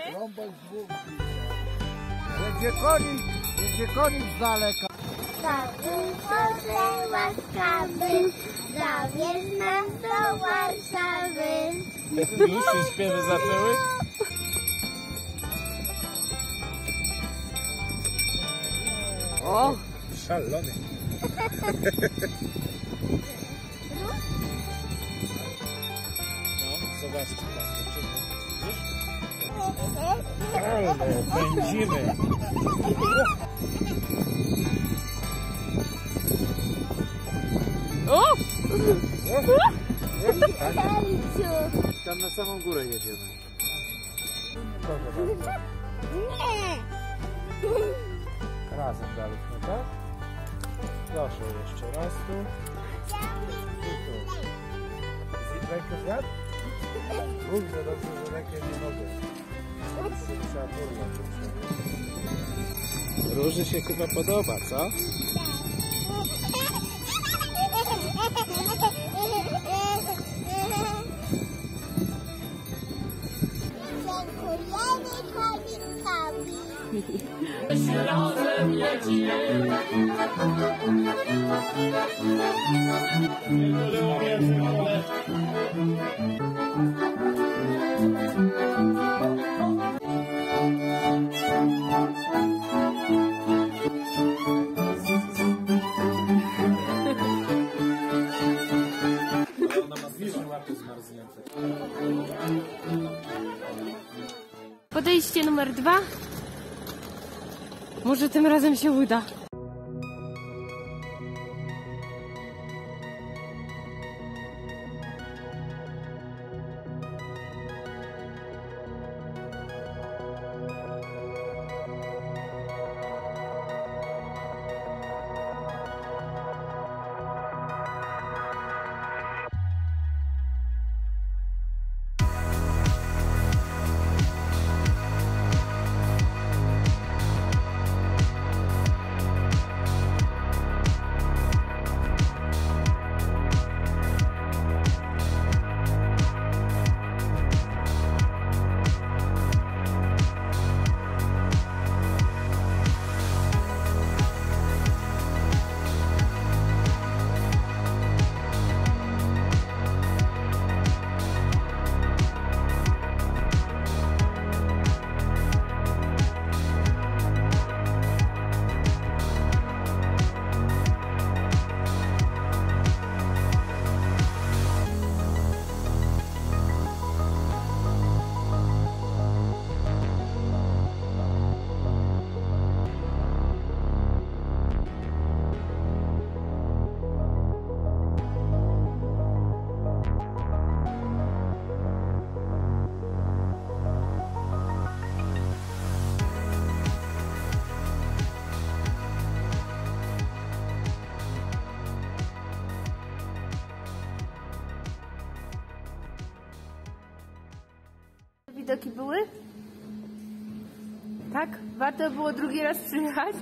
Rąbek z dwóch. Będzie konik z daleka. Tatuś Boże łaskawy, zawieź nas do Warszawy. Już się śpiewy zaczęły? O! Szalony. No, zobaczcie tam, ale pędzimy. O! Tam na samą górę jedziemy. Nie! Razem dalej, tak? Proszę jeszcze raz tu. I tu. Rękę zjadł? Kurde, dobrze, że rękę nie mogę. Trzeba porwać. Róży się chyba podoba, co? Razem lecimy. Podejście numer 2. Może tym razem się uda. Widoki były? Tak? Warto było drugi raz przyjechać?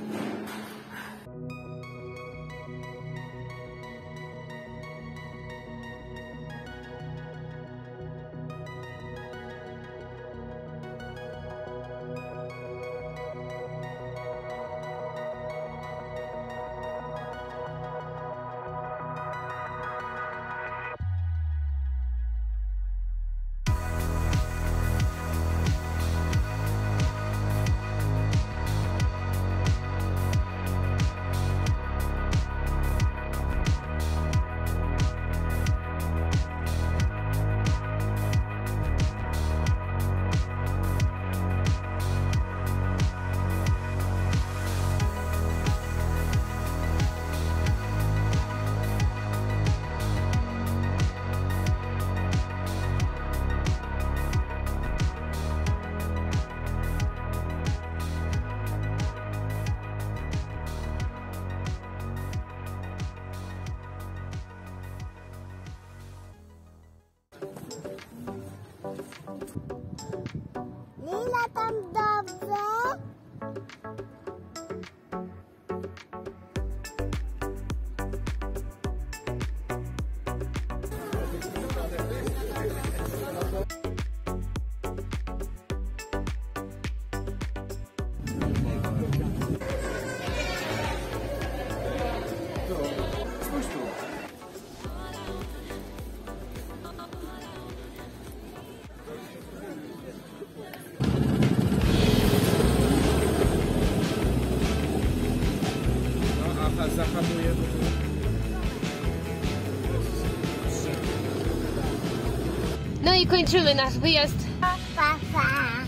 No i kończymy nasz wyjazd. Pa, pa.